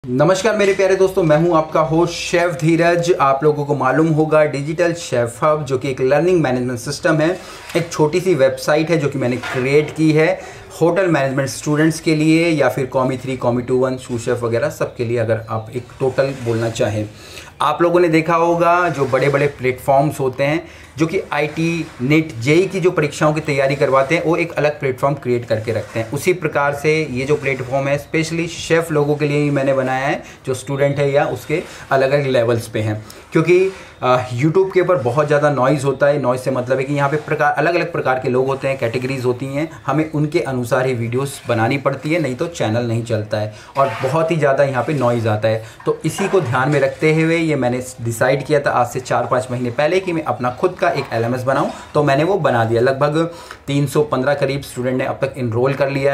नमस्कार मेरे प्यारे दोस्तों, मैं हूं आपका होस्ट शेफ धीरज। आप लोगों को मालूम होगा डिजिटल शेफ हब जो कि एक लर्निंग मैनेजमेंट सिस्टम है, एक छोटी सी वेबसाइट है जो कि मैंने क्रिएट की है होटल मैनेजमेंट स्टूडेंट्स के लिए या फिर कॉमी 3 कॉमी 2 1 सूस शेफ वगैरह सबके लिए। अगर आप एक टोटल बोलना चाहें, आप लोगों ने देखा होगा जो बड़े बड़े प्लेटफॉर्म्स होते हैं जो कि आईटी, नेट, जेई की जो परीक्षाओं की तैयारी करवाते हैं, वो एक अलग प्लेटफॉर्म क्रिएट करके रखते हैं। उसी प्रकार से ये जो प्लेटफॉर्म है स्पेशली शेफ़ लोगों के लिए ही मैंने बनाया है जो स्टूडेंट है या उसके अलग अलग लेवल्स पे हैं। क्योंकि यूट्यूब के ऊपर बहुत ज़्यादा नॉइज़ होता है। नॉइज़ से मतलब है कि यहाँ पे अलग अलग प्रकार के लोग होते हैं, कैटेगरीज होती हैं, हमें उनके अनुसार ही वीडियोस बनानी पड़ती है, नहीं तो चैनल नहीं चलता है और बहुत ही ज़्यादा यहाँ पे नॉइज़ आता है। तो इसी को ध्यान में रखते हुए ये मैंने डिसाइड किया था आज से 4-5 महीने पहले कि मैं अपना खुद का एक LMS बनाऊं। तो मैंने वो बना दिया। लगभग 315 करीब स्टूडेंट ने अब तक इनरोल कर लिया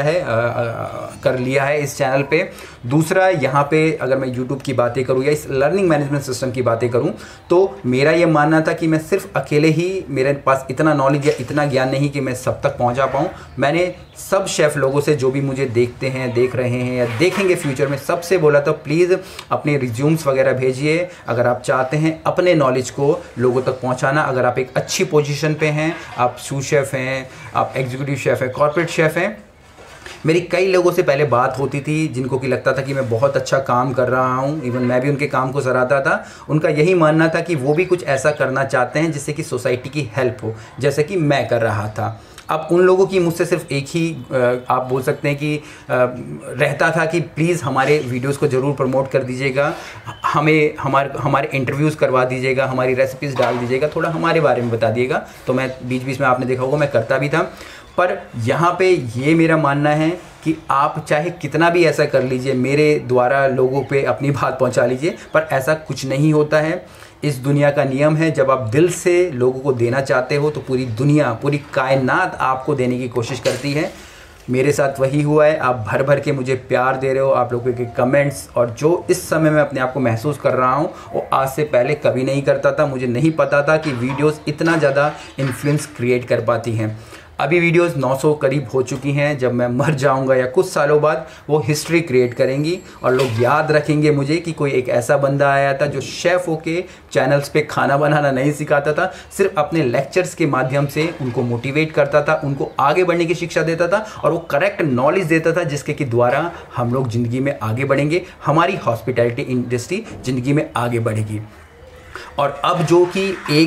है इस चैनल पे। दूसरा, यहाँ पे अगर मैं यूट्यूब की बातें करूँ या इस लर्निंग मैनेजमेंट सिस्टम की बातें करूँ तो मेरा ये मानना था कि मैं सिर्फ अकेले ही, मेरे पास इतना नॉलेज या इतना ज्ञान नहीं कि मैं सब तक पहुँचा पाऊँ। मैंने सब शेफ़ लोगों से जो भी मुझे देखते हैं, देख रहे हैं या देखेंगे फ्यूचर में, सबसे बोला तो प्लीज़ अपने रिज्यूम्स वगैरह भेजिए अगर आप चाहते हैं अपने नॉलेज को लोगों तक पहुंचाना। अगर आप एक अच्छी पोजीशन पे हैं, आप सूस शेफ़ हैं, आप एग्जीक्यूटिव शेफ़ हैं, कॉर्पोरेट शेफ़ हैं। मेरी कई लोगों से पहले बात होती थी जिनको कि लगता था कि मैं बहुत अच्छा काम कर रहा हूँ, इवन मैं भी उनके काम को सराहता था। उनका यही मानना था कि वो भी कुछ ऐसा करना चाहते हैं जिससे कि सोसाइटी की हेल्प हो, जैसे कि मैं कर रहा था। अब उन लोगों की मुझसे सिर्फ एक ही आप बोल सकते हैं कि रहता था कि प्लीज़ हमारे वीडियोस को ज़रूर प्रमोट कर दीजिएगा, हमें हमारे इंटरव्यूज़ करवा दीजिएगा, हमारी रेसिपीज़ डाल दीजिएगा, थोड़ा हमारे बारे में बता दिएगा। तो मैं बीच बीच में, आपने देखा होगा, मैं करता भी था। पर यहाँ पे ये मेरा मानना है कि आप चाहे कितना भी ऐसा कर लीजिए, मेरे द्वारा लोगों पे अपनी बात पहुँचा लीजिए, पर ऐसा कुछ नहीं होता है। इस दुनिया का नियम है, जब आप दिल से लोगों को देना चाहते हो तो पूरी दुनिया, पूरी कायनात आपको देने की कोशिश करती है। मेरे साथ वही हुआ है। आप भर भर के मुझे प्यार दे रहे हो, आप लोगों के कमेंट्स, और जो इस समय मैं अपने आप को महसूस कर रहा हूँ वो आज से पहले कभी नहीं करता था। मुझे नहीं पता था कि वीडियोस इतना ज़्यादा इन्फ्लुएंस क्रिएट कर पाती हैं। अभी वीडियोस 900 करीब हो चुकी हैं। जब मैं मर जाऊंगा या कुछ सालों बाद वो हिस्ट्री क्रिएट करेंगी और लोग याद रखेंगे मुझे कि कोई एक ऐसा बंदा आया था जो शेफ़ होके चैनल्स पे खाना बनाना नहीं सिखाता था, सिर्फ अपने लेक्चर्स के माध्यम से उनको मोटिवेट करता था, उनको आगे बढ़ने की शिक्षा देता था और वो करेक्ट नॉलेज देता था जिसके कि द्वारा हम लोग ज़िंदगी में आगे बढ़ेंगे, हमारी हॉस्पिटैलिटी इंडस्ट्री ज़िंदगी में आगे बढ़ेगी। और अब जो कि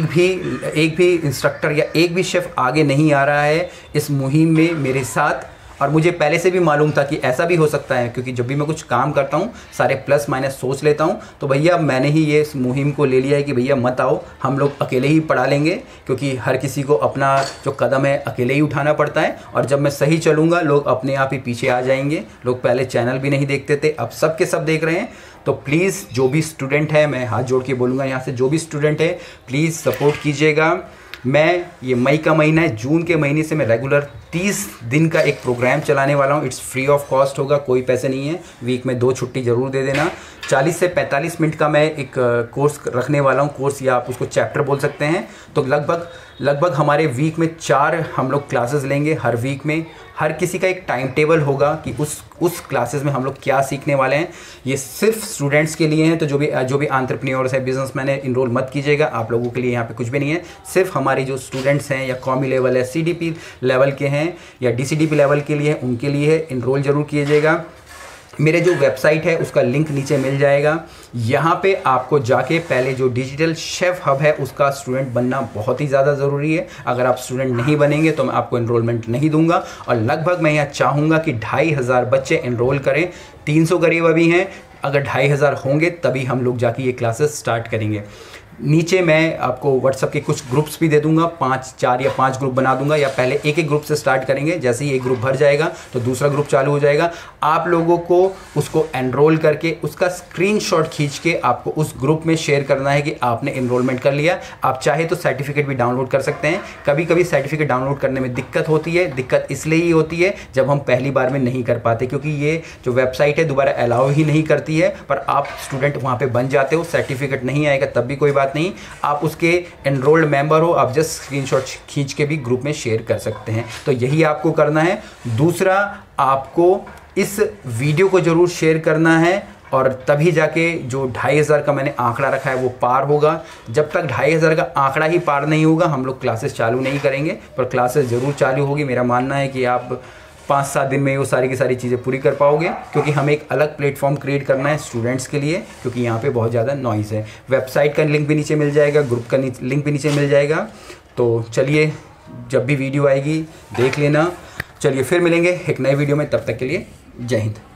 एक भी इंस्ट्रक्टर या एक भी शेफ़ आगे नहीं आ रहा है इस मुहिम में मेरे साथ, और मुझे पहले से भी मालूम था कि ऐसा भी हो सकता है, क्योंकि जब भी मैं कुछ काम करता हूँ सारे प्लस माइनस सोच लेता हूँ। तो भैया मैंने ही ये इस मुहिम को ले लिया है कि भैया मत आओ, हम लोग अकेले ही पढ़ा लेंगे, क्योंकि हर किसी को अपना जो कदम है अकेले ही उठाना पड़ता है। और जब मैं सही चलूँगा लोग अपने आप ही पीछे आ जाएंगे। लोग पहले चैनल भी नहीं देखते थे, अब सब के सब देख रहे हैं। तो प्लीज़ जो भी स्टूडेंट है, मैं हाथ जोड़ के बोलूँगा यहाँ से, जो भी स्टूडेंट है प्लीज़ सपोर्ट कीजिएगा। मैं ये मई का महीना है, जून के महीने से मैं रेगुलर 30 दिन का एक प्रोग्राम चलाने वाला हूँ। इट्स फ्री ऑफ कॉस्ट होगा, कोई पैसे नहीं है। वीक में 2 छुट्टी ज़रूर दे देना। 40 से 45 मिनट का मैं एक कोर्स रखने वाला हूँ, कोर्स या आप उसको चैप्टर बोल सकते हैं। तो लगभग हमारे वीक में 4 हम लोग क्लासेस लेंगे हर वीक में। हर किसी का एक टाइम टेबल होगा कि उस क्लासेस में हम लोग क्या सीखने वाले हैं। ये सिर्फ स्टूडेंट्स के लिए हैं, तो जो भी एंटरप्रेन्योर्स है, बिजनेसमैन है, इनरोल मत कीजिएगा। आप लोगों के लिए यहाँ पे कुछ भी नहीं है। सिर्फ हमारी जो स्टूडेंट्स हैं या कॉमी लेवल है, CDP लेवल के हैं या DCDP लेवल के लिए, उनके लिए है। इनरोल जरूर कीजिएगा। मेरे जो वेबसाइट है उसका लिंक नीचे मिल जाएगा। यहाँ पे आपको जाके पहले जो डिजिटल शेफ हब है उसका स्टूडेंट बनना बहुत ही ज़्यादा ज़रूरी है। अगर आप स्टूडेंट नहीं बनेंगे तो मैं आपको एनरोलमेंट नहीं दूंगा। और लगभग मैं यहाँ चाहूँगा कि 2500 बच्चे एनरोल करें। 300 करीब अभी हैं, अगर 2500 होंगे तभी हम लोग जाके ये क्लासेस स्टार्ट करेंगे। नीचे मैं आपको व्हाट्सएप के कुछ ग्रुप्स भी दे दूंगा, 4 या 5 ग्रुप बना दूंगा, या पहले एक ग्रुप से स्टार्ट करेंगे। जैसे ही एक ग्रुप भर जाएगा तो दूसरा ग्रुप चालू हो जाएगा। आप लोगों को उसको एनरोल करके उसका स्क्रीनशॉट खींच के आपको उस ग्रुप में शेयर करना है कि आपने एनरोलमेंट कर लिया। आप चाहे तो सर्टिफिकेट भी डाउनलोड कर सकते हैं। कभी कभी सर्टिफिकेट डाउनलोड करने में दिक्कत होती है। दिक्कत इसलिए ही होती है जब हम पहली बार में नहीं कर पाते, क्योंकि ये जो वेबसाइट है दोबारा अलाउ ही नहीं करती है। पर आप स्टूडेंट वहाँ पर बन जाते हो, सर्टिफिकेट नहीं आएगा तब भी कोई बात नहीं, आप उसके एनरोल्ड मेंबर हो, आप जस्ट स्क्रीनशॉट खींच के भी ग्रुप में शेयर कर सकते हैं। तो यही आपको करना है। दूसरा, आपको इस वीडियो को जरूर शेयर करना है और तभी जाके जो 2500 का मैंने आंकड़ा रखा है वो पार होगा। जब तक 2500 का आंकड़ा ही पार नहीं होगा हम लोग क्लासेस चालू नहीं करेंगे, पर क्लासेस ज़रूर चालू होगी। मेरा मानना है कि आप 5-7 दिन में वो सारी की सारी चीज़ें पूरी कर पाओगे, क्योंकि हमें एक अलग प्लेटफॉर्म क्रिएट करना है स्टूडेंट्स के लिए, क्योंकि यहाँ पे बहुत ज़्यादा नॉइज़ है। वेबसाइट का लिंक भी नीचे मिल जाएगा, ग्रुप का लिंक भी नीचे मिल जाएगा। तो चलिए, जब भी वीडियो आएगी देख लेना। चलिए फिर मिलेंगे एक नए वीडियो में, तब तक के लिए जय हिंद।